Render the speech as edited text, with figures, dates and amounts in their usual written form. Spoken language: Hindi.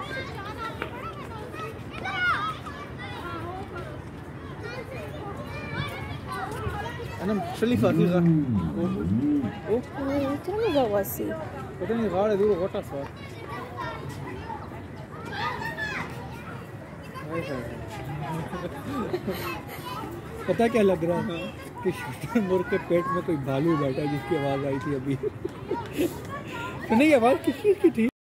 أنا شليفة في غار. كم جواسي؟ पता नहीं गाड़ दूर गोटा सवार। पता क्या लग रहा है कि शुतुरमुर्ग के पेट में कोई भालू बैठा जिसकी आवाज़ आई थी अभी। तो नहीं आवाज़ किस चीज़ की थी?